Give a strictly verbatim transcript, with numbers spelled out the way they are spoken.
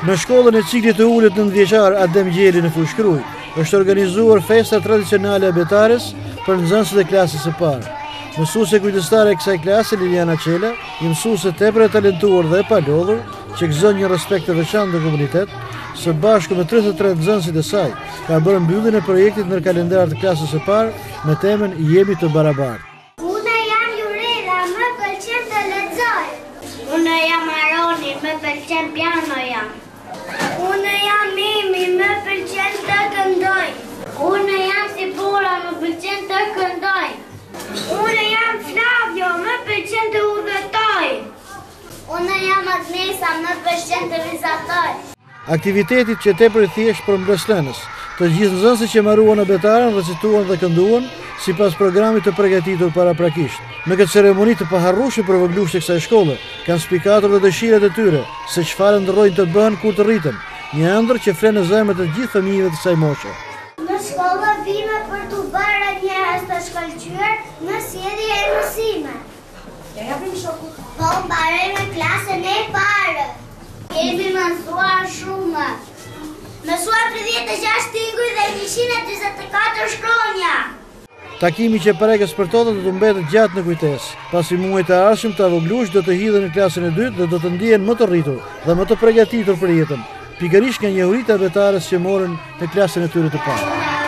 Në shkollën e ciklit të ulët nëntëvjeçar Adem Gjeli në Fushkruj, është organizuar festa tradicionale e betares për nxënësit e klasës së parë. Mësuese kujdestare e kësaj klase, Liliana Qela, një mësuese tepër e talentuar dhe e palodhur, që gëzon një respekt të veçantë në komunitet, së bashku me tridhjetë e tre nxënësit e saj, ka bërë mbylljen e projektit ndër kalendar të klasës së parë me temën Jemi të barabartë. Unë jam Jurela, më pëlqen të lexoj. Unë jam Aroni, më pëlqen pianoja. Unë jam Mimi, më pëlqen të këndoj. Unë jam Sibura, më pëlqen të këndoj. Unë jam Flavio, më pëlqen të udhëtoj. Unë jam Agnesa, më pëlqen të vizatoj. Aktivitetit që tepër i thjesht për mbreslënës, të gjithë nxënësit që marruan në betaren, recituan dhe kënduan sipas programit të përgatitur paraprakisht. Në këtë ceremoni të paharrueshme për vogëlueshtë e kësaj shkolle, kanë spikatur dhe dëshirat e tyre se çfarë ndërrojnë të bëhen kur të rriten, një ëndër që flen në zemrat e gjithë fëmijëve të kësaj moshë. Në shkollë vime për të bërë njerëz të shkëlqyer në sjellje e mësime. Ja japim shokut. Po mbaroj në klasën e parë. Kemi mësuar shumë. Mësuar tridhjetë e gjashtë tinguj dhe njëqind e njëzet e katër shkronja. Takimi që prekës për toto do të mbetet gjatë në kujtesë, pasi muajt e ardhshëm të vogëlueshtë do të hidhen në klasën e dytë dhe do të ndihen më të rritur dhe më të përgatitur për jetën, pikërisht nga njohuritë e betares që morën në klasën e tyre të parë.